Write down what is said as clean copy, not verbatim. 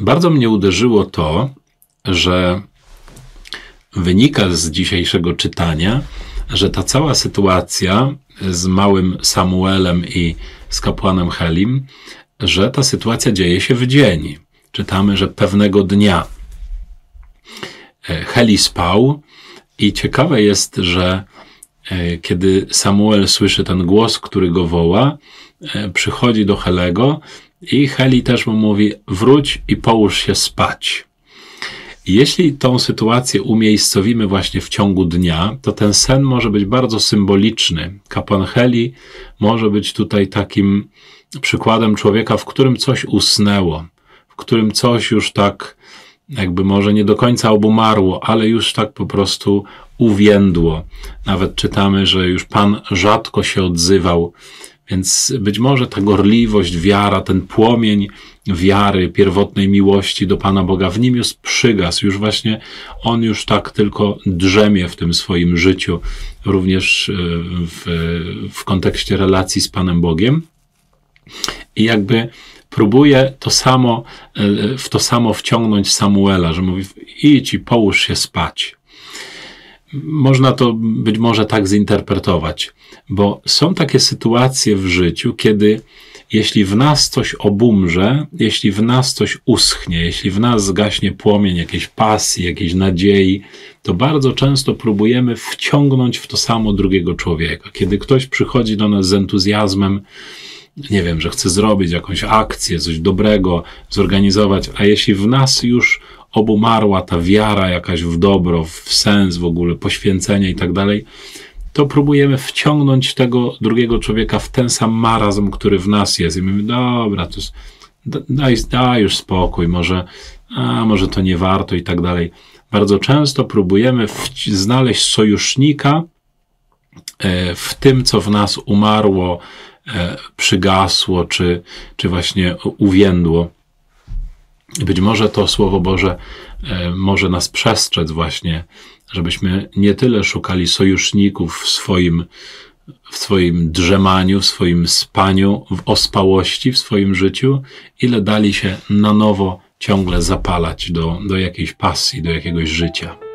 Bardzo mnie uderzyło to, że wynika z dzisiejszego czytania, że ta cała sytuacja z małym Samuelem i z kapłanem Helim, że ta sytuacja dzieje się w dzień. Czytamy, że pewnego dnia Heli spał i ciekawe jest, że kiedy Samuel słyszy ten głos, który go woła, przychodzi do Helego i Heli też mu mówi: wróć i połóż się spać. I jeśli tą sytuację umiejscowimy właśnie w ciągu dnia, to ten sen może być bardzo symboliczny. Kapłan Heli może być tutaj takim przykładem człowieka, w którym coś usnęło, w którym coś już tak jakby może nie do końca obumarło, ale już tak po prostu uwiędło. Nawet czytamy, że już Pan rzadko się odzywał, więc być może ta gorliwość, wiara, ten płomień wiary, pierwotnej miłości do Pana Boga w nim już przygasł, już właśnie on już tak tylko drzemie w tym swoim życiu, również w kontekście relacji z Panem Bogiem. I jakby próbuje w to samo wciągnąć Samuela, że mówi: idź i połóż się spać. Można to być może tak zinterpretować, bo są takie sytuacje w życiu, kiedy jeśli w nas coś obumrze, jeśli w nas coś uschnie, jeśli w nas zgaśnie płomień jakiejś pasji, jakiejś nadziei, to bardzo często próbujemy wciągnąć w to samo drugiego człowieka. Kiedy ktoś przychodzi do nas z entuzjazmem, nie wiem, że chce zrobić jakąś akcję, coś dobrego, zorganizować, a jeśli w nas już obumarła ta wiara jakaś w dobro, w sens w ogóle, poświęcenie i tak dalej, to próbujemy wciągnąć tego drugiego człowieka w ten sam marazm, który w nas jest. I mówimy: dobra, to jest, daj już spokój, może to nie warto i tak dalej. Bardzo często próbujemy znaleźć sojusznika w tym, co w nas umarło, przygasło, czy właśnie uwiędło. Być może to Słowo Boże może nas przestrzec właśnie, żebyśmy nie tyle szukali sojuszników w swoim drzemaniu, w swoim spaniu, w ospałości w swoim życiu, ile dali się na nowo ciągle zapalać do jakiejś pasji, do jakiegoś życia.